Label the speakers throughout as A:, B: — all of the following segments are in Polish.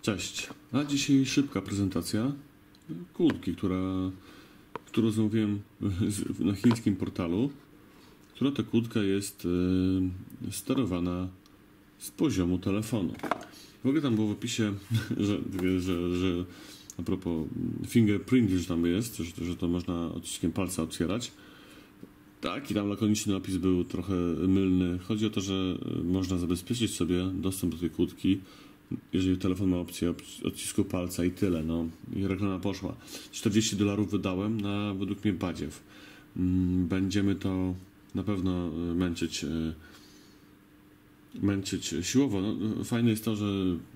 A: Cześć. A dzisiaj szybka prezentacja kłódki, którą zamówiłem na chińskim portalu. Która to kłódka jest sterowana z poziomu telefonu. W ogóle tam było w opisie, że a propos fingerprint, że tam jest, że to można odciskiem palca otwierać. Tak, i tam lakoniczny opis był trochę mylny. Chodzi o to, że można zabezpieczyć sobie dostęp do tej kłódki, jeżeli telefon ma opcję odcisku palca i tyle, no. I reklama poszła. $40 wydałem na, według mnie, badziew. Będziemy to na pewno męczyć siłowo. No, fajne jest to, że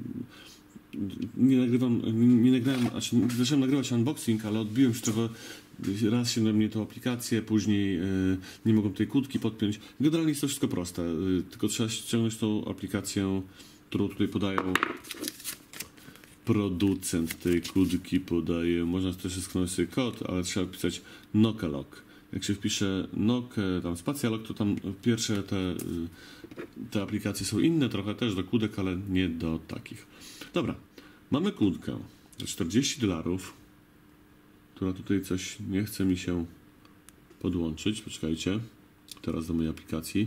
A: zacząłem nagrywać unboxing, ale odbiłem się trochę. Raz się na mnie tą aplikację, później nie mogłem tej kłódki podpiąć. Generalnie jest to wszystko proste, tylko trzeba ściągnąć tą aplikację, którą tutaj podają. Producent tej kłódki podaje, można też skanować sobie kod, ale trzeba wpisać Nokalog. Jak się wpisze tam Spacjalog, to tam pierwsze te aplikacje są inne, trochę też do kłódek, ale nie do takich. Dobra, mamy kłódkę za $40, która tutaj coś nie chce mi się podłączyć. Poczekajcie, teraz do mojej aplikacji.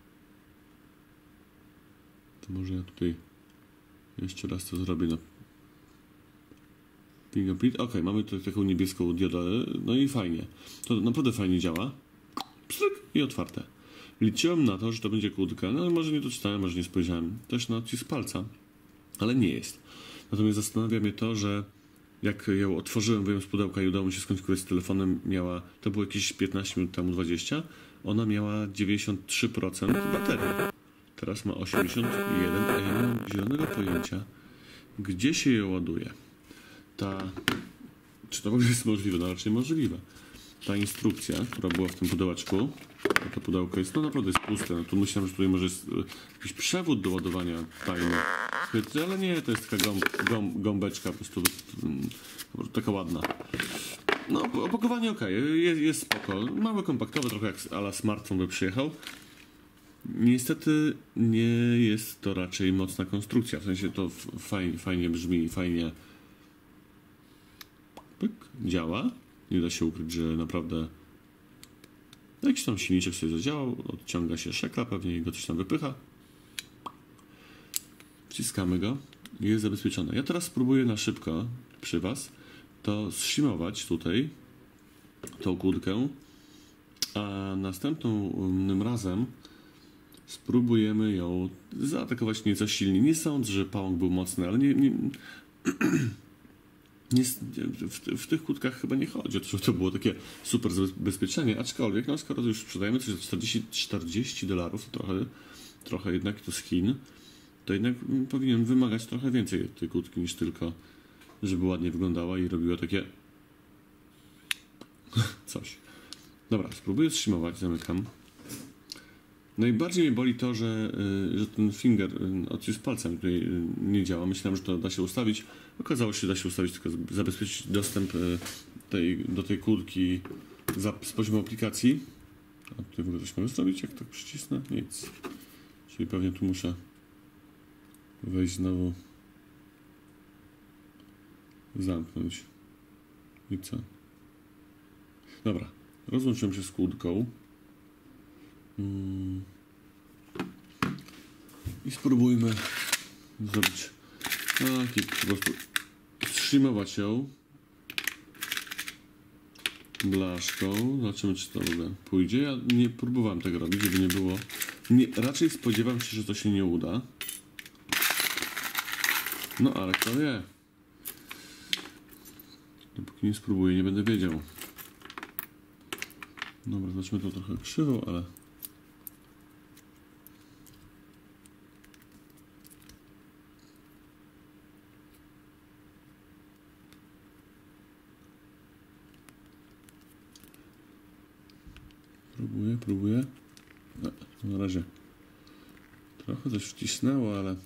A: To może ja tutaj jeszcze raz to zrobię na fingerprint. Ok, mamy tutaj taką niebieską diodę, no i fajnie. To naprawdę fajnie działa. Pstryk i otwarte. Liczyłem na to, że to będzie kłódka, no może nie doczytałem, może nie spojrzałem. Też na odcisk palca, ale nie jest. Natomiast zastanawia mnie to, że jak ją otworzyłem, wyjąłem z pudełka i udało mi się skonfigurować z telefonem, to było jakieś 15 minut temu, 20, ona miała 93% baterii. Teraz ma 81, a ja nie mam zielonego pojęcia, gdzie się ją ładuje. Czy to w ogóle jest możliwe? No raczej możliwe. Ta instrukcja, która była w tym pudełeczku, to pudełko jest, no naprawdę jest puste. No tu myślałem, że tutaj może jest jakiś przewód do ładowania tajny, ale nie, to jest taka gąbeczka, po prostu taka ładna. No, opakowanie ok, jest spoko. Mało kompaktowe, trochę jak a la smartfon by przyjechał. Niestety nie jest to raczej mocna konstrukcja, w sensie to fajnie brzmi, fajnie działa. Nie da się ukryć, że naprawdę jakiś tam silniczek sobie zadziałał, odciąga się szekla, pewnie jego coś tam wypycha. Wciskamy go i jest zabezpieczone. Ja teraz spróbuję na szybko przy Was to zsimować tutaj tą kłódkę, a następnym razem spróbujemy ją zaatakować nieco silniej. Nie sądzę, że pałąk był mocny, ale w tych kłódkach chyba nie chodzi o to, żeby to było takie super zabezpieczenie, aczkolwiek no, skoro już sprzedajemy coś za $40, to trochę jednak to z Chin, to jednak powinien wymagać trochę więcej tej kłódki niż tylko, żeby ładnie wyglądała i robiła takie coś. Dobra, spróbuję zszymować, zamykam. Najbardziej mnie boli to, że ten odcisk palcem tutaj nie działa. Myślałem, że to da się ustawić. Okazało się, że da się ustawić, tylko zabezpieczyć dostęp do tej kłódki z poziomu aplikacji. A tutaj w ogóle coś mogę zrobić, jak tak przycisnę? Nic. Czyli pewnie tu muszę wejść znowu, zamknąć. I co? Dobra, rozłączyłem się z kłódką. I spróbujmy zrobić taki, po prostu zszymować ją blaszką. Zobaczymy, czy to w ogóle pójdzie. Ja nie próbowałem tego robić, żeby nie było. Raczej spodziewam się, że to się nie uda. No ale kto wie. Dopóki nie spróbuję, nie będę wiedział. Dobra, zobaczmy to trochę krzywo, ale próbuję. No, na razie trochę coś wcisnęło, ale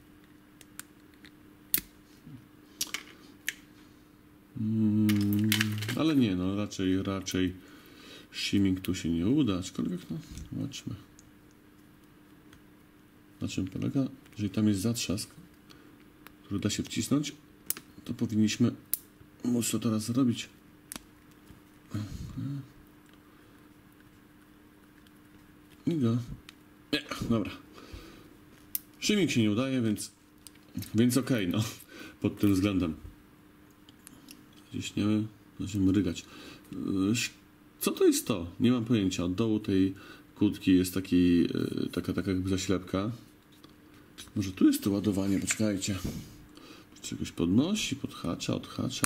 A: ale nie, no raczej shimming tu się nie uda, aczkolwiek no, zobaczmy. Na czym polega? Jeżeli tam jest zatrzask, który da się wcisnąć, to powinniśmy móc to teraz zrobić. I go. Nie, dobra. Szymik się nie udaje, więc okej, no. Pod tym względem. Ciśniemy, będziemy rygać. Co to jest to? Nie mam pojęcia. Od dołu tej kłódki jest taka jakby zaślepka. Może tu jest to ładowanie, poczekajcie. Czegoś podnosi, podhacza, odhacza.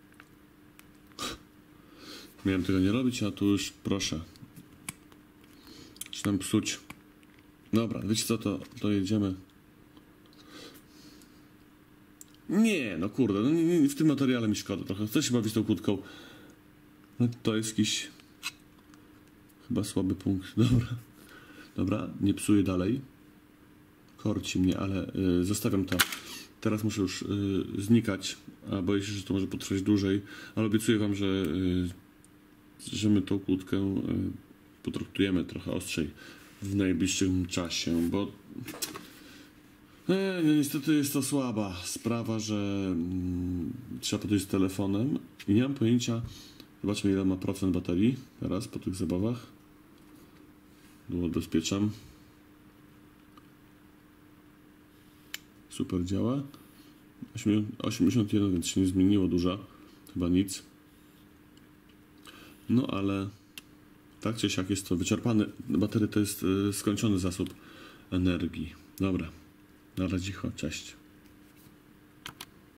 A: Miałem tego nie robić, a tu już proszę. Zaczynam psuć. Dobra, wiecie co, to jedziemy. Nie, no kurde, no w tym materiale mi szkoda trochę. Chcę się bawić tą kłódką. No to jest jakiś chyba słaby punkt. Dobra, nie psuję dalej. Korci mnie, ale zostawiam to. Teraz muszę już znikać, a boję się, że to może potrwać dłużej, ale obiecuję wam, że my tą kłódkę potraktujemy trochę ostrzej w najbliższym czasie, bo no niestety jest to słaba sprawa, że trzeba podejść z telefonem i nie mam pojęcia. Zobaczmy, ile ma procent baterii teraz po tych zabawach. Ubezpieczam. Super działa. 81, więc się nie zmieniło dużo. Chyba nic. No ale tak czy siak jest to wyczerpane. Bateria to jest skończony zasób energii. Dobra. Na razie, cześć.